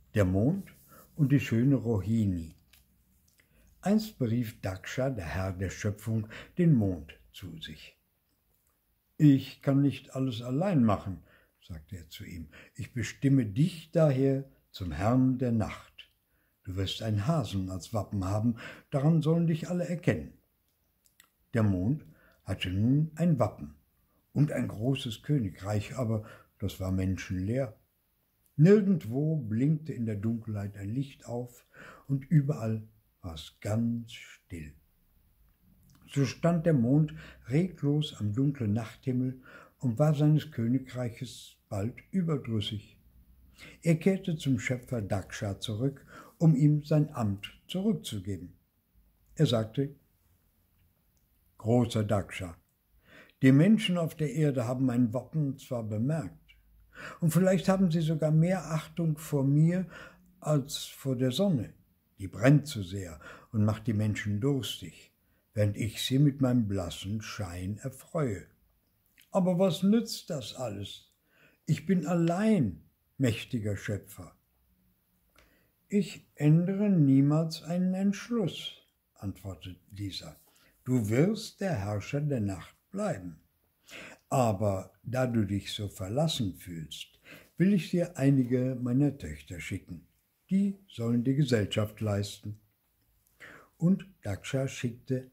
Der Mond und die schöne Rohini. Einst berief Daksha, der Herr der Schöpfung, den Mond zu sich. »Ich kann nicht alles allein machen«, sagte er zu ihm. »Ich bestimme dich daher zum Herrn der Nacht. Du wirst einen Hasen als Wappen haben, daran sollen dich alle erkennen.« Der Mond hatte nun ein Wappen und ein großes Königreich, aber das war menschenleer. Nirgendwo blinkte in der Dunkelheit ein Licht auf und überall war es ganz still. So stand der Mond reglos am dunklen Nachthimmel und war seines Königreiches bald überdrüssig. Er kehrte zum Schöpfer Daksha zurück, um ihm sein Amt zurückzugeben. Er sagte: »Großer Daksha, die Menschen auf der Erde haben mein Wappen zwar bemerkt, und vielleicht haben sie sogar mehr Achtung vor mir als vor der Sonne. Die brennt zu sehr und macht die Menschen durstig, während ich sie mit meinem blassen Schein erfreue. Aber was nützt das alles? Ich bin allein mächtiger Schöpfer.« »Ich ändere niemals einen Entschluss«, antwortete dieser. »Du wirst der Herrscher der Nacht bleiben. Aber da du dich so verlassen fühlst, will ich dir einige meiner Töchter schicken. Die sollen dir Gesellschaft leisten.« Und Daksha schickte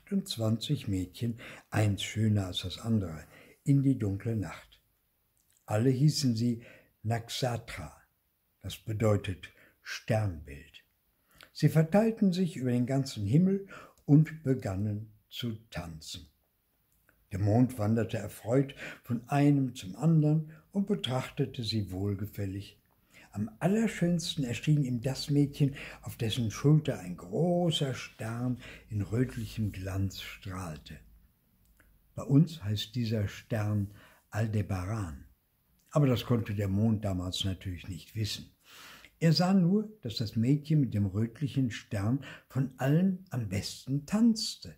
28 Mädchen, eins schöner als das andere, in die dunkle Nacht. Alle hießen sie Naksatra, das bedeutet Sternbild. Sie verteilten sich über den ganzen Himmel und begannen zu tanzen. Der Mond wanderte erfreut von einem zum anderen und betrachtete sie wohlgefällig. Am allerschönsten erschien ihm das Mädchen, auf dessen Schulter ein großer Stern in rötlichem Glanz strahlte. Bei uns heißt dieser Stern Aldebaran, aber das konnte der Mond damals natürlich nicht wissen. Er sah nur, dass das Mädchen mit dem rötlichen Stern von allen am besten tanzte.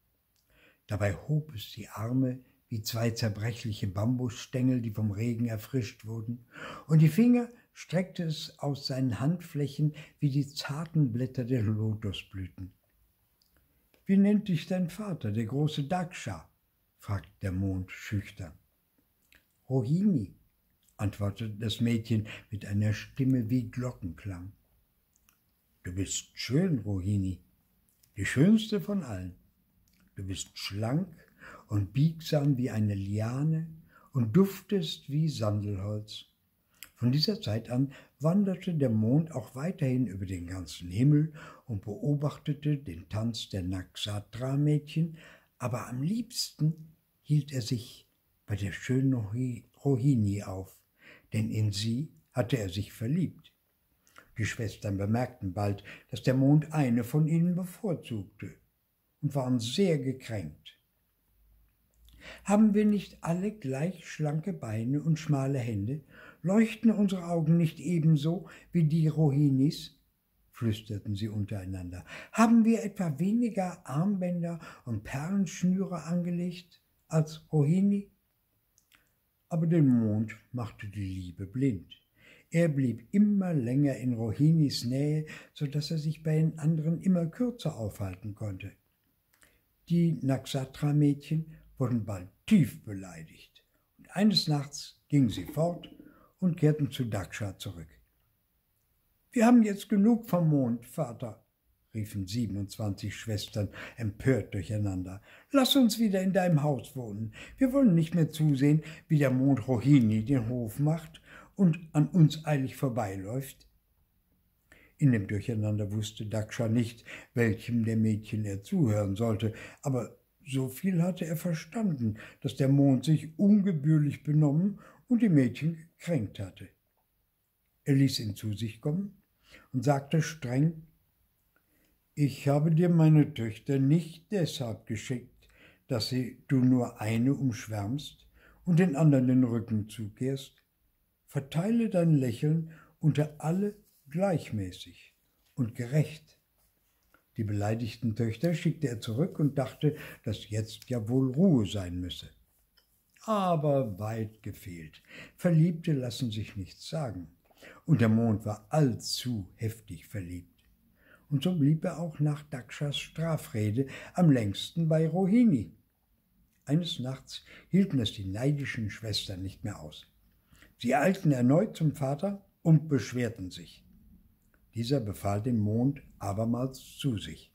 Dabei hob es die Arme wie zwei zerbrechliche Bambusstängel, die vom Regen erfrischt wurden, und die Finger streckte es aus seinen Handflächen wie die zarten Blätter der Lotusblüten. »Wie nennt dich dein Vater, der große Daksha?« fragte der Mond schüchtern. »Rohini«, antwortete das Mädchen mit einer Stimme wie Glockenklang. »Du bist schön, Rohini, die schönste von allen. Du bist schlank und biegsam wie eine Liane und duftest wie Sandelholz.« Von dieser Zeit an wanderte der Mond auch weiterhin über den ganzen Himmel und beobachtete den Tanz der Naksatra-Mädchen, aber am liebsten hielt er sich bei der schönen Rohini auf, denn in sie hatte er sich verliebt. Die Schwestern bemerkten bald, dass der Mond eine von ihnen bevorzugte und waren sehr gekränkt. »Haben wir nicht alle gleich schlanke Beine und schmale Hände? Leuchten unsere Augen nicht ebenso wie die Rohinis?« flüsterten sie untereinander. »Haben wir etwa weniger Armbänder und Perlenschnüre angelegt als Rohini?« Aber den Mond machte die Liebe blind. Er blieb immer länger in Rohinis Nähe, so dass er sich bei den anderen immer kürzer aufhalten konnte. Die Naksatra-Mädchen wurden bald tief beleidigt, und eines Nachts gingen sie fort und kehrten zu Daksha zurück. »Wir haben jetzt genug vom Mond, Vater«, riefen 27 Schwestern empört durcheinander. »Lass uns wieder in deinem Haus wohnen. Wir wollen nicht mehr zusehen, wie der Mond Rohini den Hof macht und an uns eilig vorbeiläuft.« In dem Durcheinander wusste Daksha nicht, welchem der Mädchen er zuhören sollte, aber so viel hatte er verstanden, dass der Mond sich ungebührlich benommen und die Mädchen gekränkt hatte. Er ließ ihn zu sich kommen und sagte streng: »Ich habe dir meine Töchter nicht deshalb geschickt, dass du nur eine umschwärmst und den anderen den Rücken zukehrst. Verteile dein Lächeln unter alle gleichmäßig und gerecht.« Die beleidigten Töchter schickte er zurück und dachte, dass jetzt ja wohl Ruhe sein müsse. Aber weit gefehlt. Verliebte lassen sich nichts sagen. und der Mond war allzu heftig verliebt. Und so blieb er auch nach Dakshas Strafrede am längsten bei Rohini. Eines Nachts hielten es die neidischen Schwestern nicht mehr aus. Sie eilten erneut zum Vater und beschwerten sich. Dieser befahl dem Mond abermals zu sich.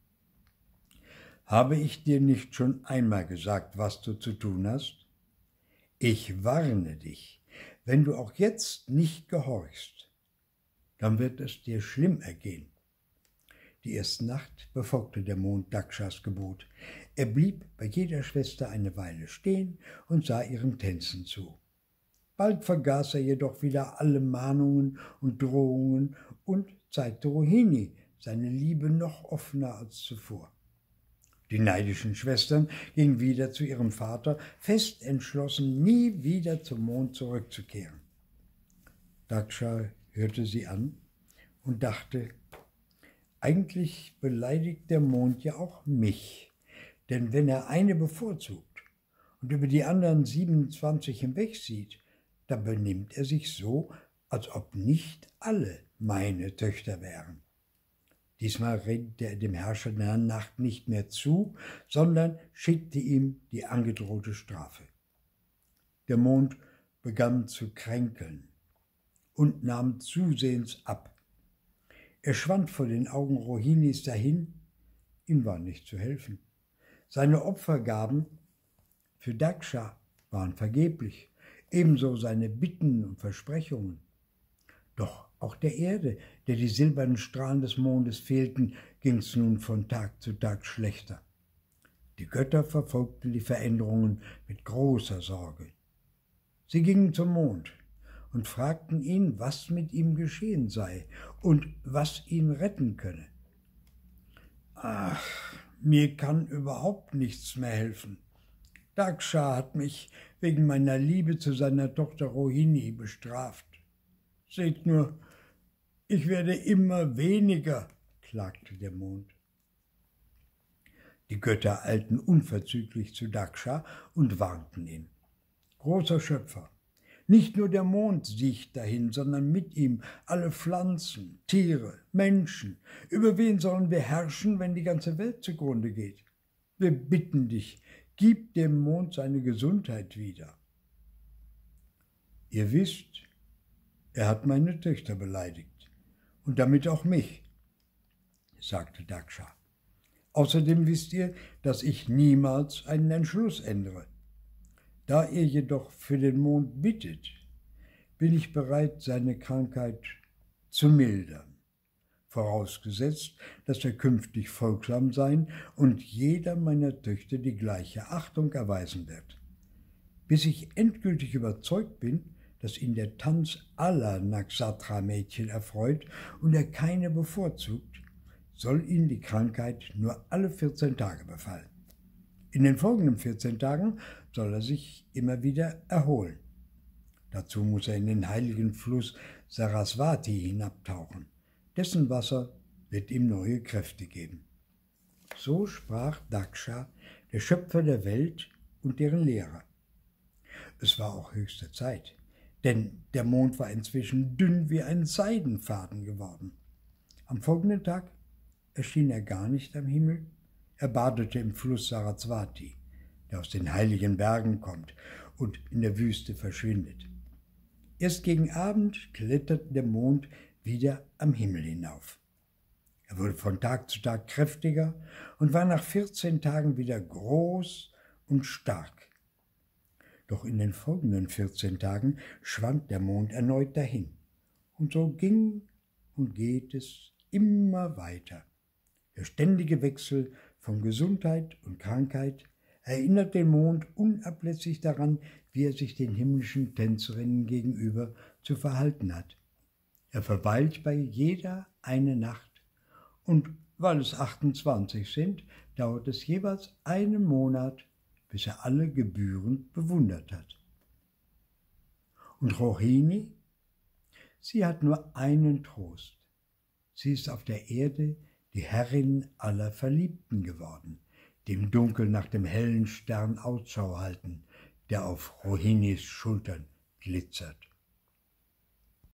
Habe ich dir nicht schon einmal gesagt, was du zu tun hast? Ich warne dich, wenn du auch jetzt nicht gehorchst, dann wird es dir schlimm ergehen. Die erste Nacht befolgte der Mond Dakshas Gebot. Er blieb bei jeder Schwester eine Weile stehen und sah ihren Tänzen zu. Bald vergaß er jedoch wieder alle Mahnungen und Drohungen und zeigte Rohini seine Liebe noch offener als zuvor. Die neidischen Schwestern gingen wieder zu ihrem Vater, fest entschlossen, nie wieder zum Mond zurückzukehren. Daksha hörte sie an und dachte, eigentlich beleidigt der Mond ja auch mich, denn wenn er eine bevorzugt und über die anderen 27 hinwegsieht, dann benimmt er sich so, als ob nicht alle meine Töchter wären. Diesmal redete er dem Herrscher der Nacht nicht mehr zu, sondern schickte ihm die angedrohte Strafe. Der Mond begann zu kränkeln und nahm zusehends ab. Er schwand vor den Augen Rohinis dahin, ihm war nicht zu helfen. Seine Opfergaben für Daksha waren vergeblich, ebenso seine Bitten und Versprechungen. Doch auch der Erde, der die silbernen Strahlen des Mondes fehlten, ging's nun von Tag zu Tag schlechter. Die Götter verfolgten die Veränderungen mit großer Sorge. Sie gingen zum Mond und fragten ihn, was mit ihm geschehen sei und was ihn retten könne. »Ach, mir kann überhaupt nichts mehr helfen. Daksha hat mich wegen meiner Liebe zu seiner Tochter Rohini bestraft. Seht nur, ich werde immer weniger«, klagte der Mond. Die Götter eilten unverzüglich zu Daksha und warnten ihn. »Großer Schöpfer, nicht nur der Mond siecht dahin, sondern mit ihm alle Pflanzen, Tiere, Menschen. Über wen sollen wir herrschen, wenn die ganze Welt zugrunde geht? Wir bitten dich, gib dem Mond seine Gesundheit wieder.« »Ihr wisst, er hat meine Töchter beleidigt und damit auch mich«, sagte Daksha. »Außerdem wisst ihr, dass ich niemals einen Entschluss ändere. Da ihr jedoch für den Mond bittet, bin ich bereit, seine Krankheit zu mildern, vorausgesetzt, dass er künftig folgsam sein und jeder meiner Töchter die gleiche Achtung erweisen wird. Bis ich endgültig überzeugt bin, dass ihn der Tanz aller Naksatra-Mädchen erfreut und er keine bevorzugt, soll ihn die Krankheit nur alle 14 Tage befallen. In den folgenden 14 Tagen soll er sich immer wieder erholen. Dazu muss er in den heiligen Fluss Saraswati hinabtauchen. Dessen Wasser wird ihm neue Kräfte geben.« So sprach Daksha, der Schöpfer der Welt und deren Lehrer. Es war auch höchste Zeit, denn der Mond war inzwischen dünn wie ein Seidenfaden geworden. Am folgenden Tag erschien er gar nicht am Himmel. Er badete im Fluss Saraswati, der aus den heiligen Bergen kommt und in der Wüste verschwindet. Erst gegen Abend kletterte der Mond wieder am Himmel hinauf. Er wurde von Tag zu Tag kräftiger und war nach 14 Tagen wieder groß und stark. Doch in den folgenden 14 Tagen schwand der Mond erneut dahin. Und so ging und geht es immer weiter. Der ständige Wechsel von Gesundheit und Krankheit erinnert den Mond unablässig daran, wie er sich den himmlischen Tänzerinnen gegenüber zu verhalten hat. Er verweilt bei jeder eine Nacht und weil es 28 sind, dauert es jeweils einen Monat, bis er alle gebührend bewundert hat. Und Rohini? Sie hat nur einen Trost. Sie ist auf der Erde die Herrin aller Verliebten geworden, die im Dunkeln nach dem hellen Stern Ausschau halten, der auf Rohinis Schultern glitzert.